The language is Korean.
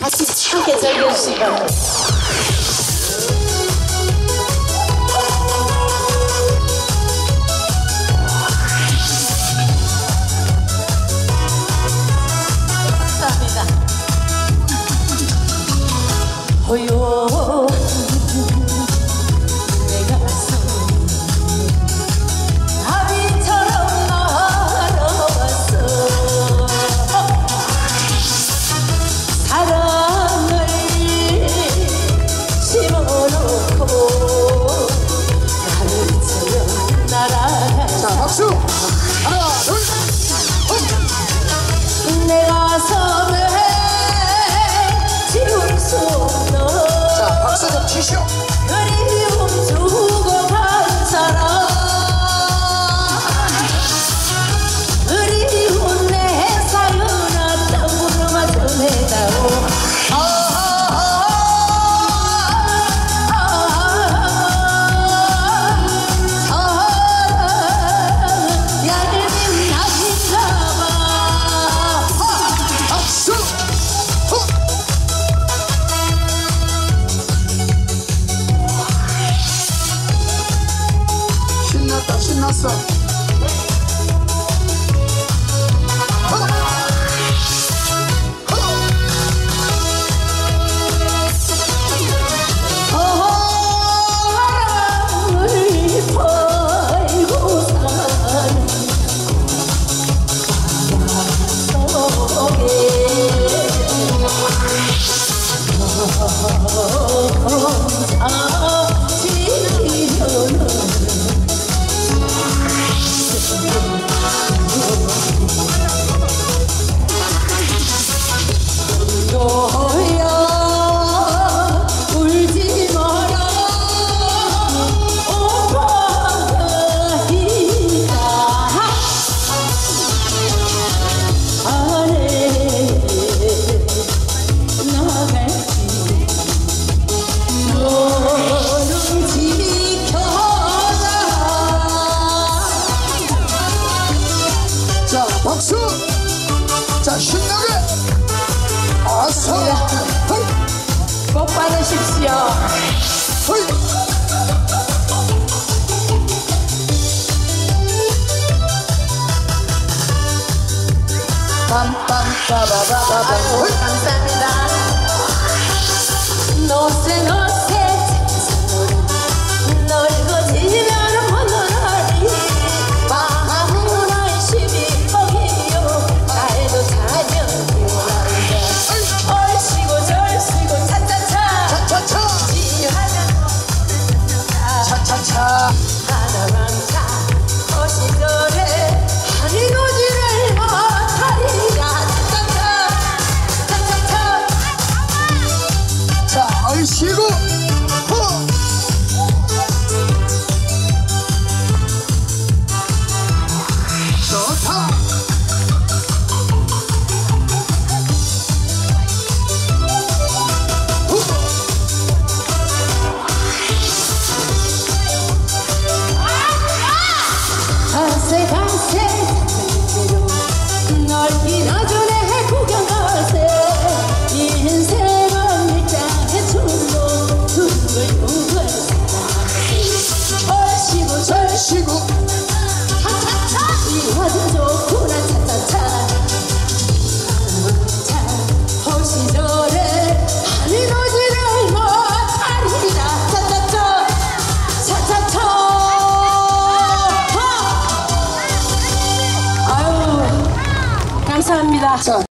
같이 함께 즐겨주시기 바랍니다. 호요 내 가슴 나비처럼 날아왔어. 사랑을 심어놓고 가르치며 날아가. 자, 박수! 하나, 둘, 내 가슴에 지울 수 없는. 자, 박수 좀 치시오. 그리움 주고 간 사람, 그리운 내 사연아 땅으로만 전해다오. 사랑 얄민 낙인가봐. 박수! 신났다, 신났어. 바람을 팔고 사는 혼자 지려는 너야 울지 마라 오빠가 있다. 아래 나갈지 너는 지켜라. 자, 박수! 자, 신나게! 아싸! 허이! 복 받으십시오. 허이! 빰빰빠바바바밤 허이! 감사합니다. 노쇠노쇠 넓어지면 하늘이 밤은 안심이 뻥이요 날도 자면 피어난다. 얼씨구 절씨구 차차차 차차차! 지하면 차차차! 하나만 차 어시절에 한이노지를 못하리라. 차차차 차차차. 자, 얼씨구! 호! 좋다! 후! 가세 가세 널 기다전에 구경 가세. 인생은 일장의 춤도 둥글둥글 얼씨구 얼씨구! 차차차 이화도 좋구나. 차차차 차 허시절에 한이노지를 못하리라. 차차차 차차차. 아유 감사합니다. 자.